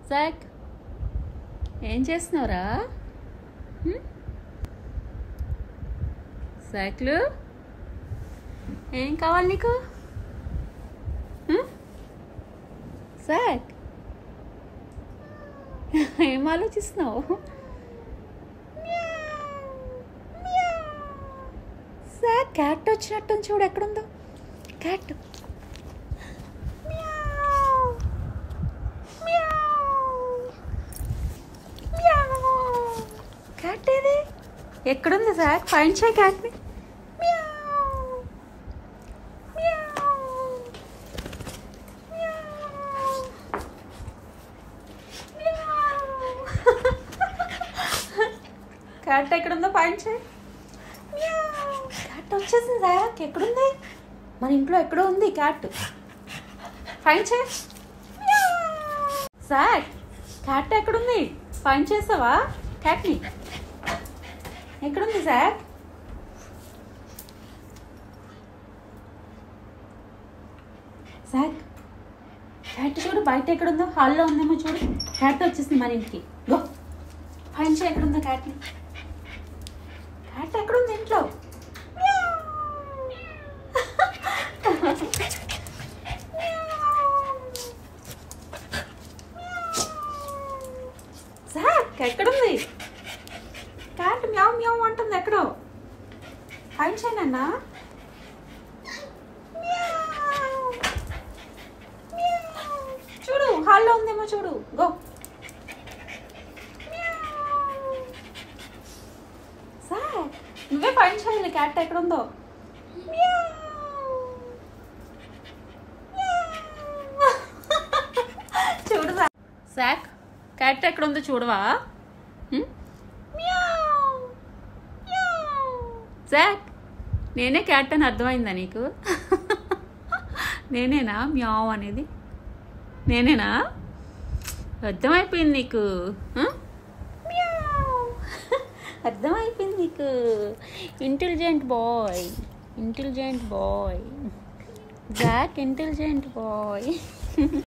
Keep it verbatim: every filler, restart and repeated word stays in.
Jack ఏం చేస్తున్నావురా? జాక్లు ఏం కావాలి నీకు? జాక్ ఏం ఆలోచిస్తున్నావు? జాక్ క్యాట్ వచ్చినట్టు చూడు, ఎక్కడుందో క్యాట్. క్యాట్ ఏది? ఎక్కడుంది జాక్? ఫైండ్ చేయి క్యాట్ని. క్యాట్ ఎక్కడుందో ఫైండ్ చేయి. క్యాట్ వచ్చేసింది జాక్. ఎక్కడుంది? మన ఇంట్లో ఎక్కడో ఉంది క్యాట్. ఫైండ్ చేయి. జాక్ క్యాట్ ఎక్కడుంది? ఫైండ్ చేసావా క్యాట్ని? ఎక్కడుంది జాక్? జాక్ క్యాట్ చూడు, బయట ఎక్కడుందో. హాల్లో ఉందేమో చూడు. క్యాట్ వచ్చేసింది మన ఇంటికి. గో ఫైండ్ చేయి ఎక్కడుందో క్యాట్ని. క్యాట్ ఎక్కడుంది ఇంట్లో? జాక్ ఎక్కడుంది? క్యాట్ మ్యావ్ మ్యావ్ అంటుంది ఎక్కడో. ఫైండ్ చేయనన్నా. చూడు హాల్లో ఉందేమో చూడు. గో. జాక్ నువ్వే ఫైండ్ చేయాలి క్యాట్ ఎక్కడుందో. చూడు జాక్ క్యాట్ ఎక్కడుందో చూడవా? జాక్ నేనే క్యాట్ అని అర్థమైందా నీకు? నేనేనా మ్యావ్ అనేది? నేనేనా? అర్థమైపోయింది నీకు? అర్థమైపోయింది నీకు. Intelligent boy, intelligent boy Jack, intelligent bye.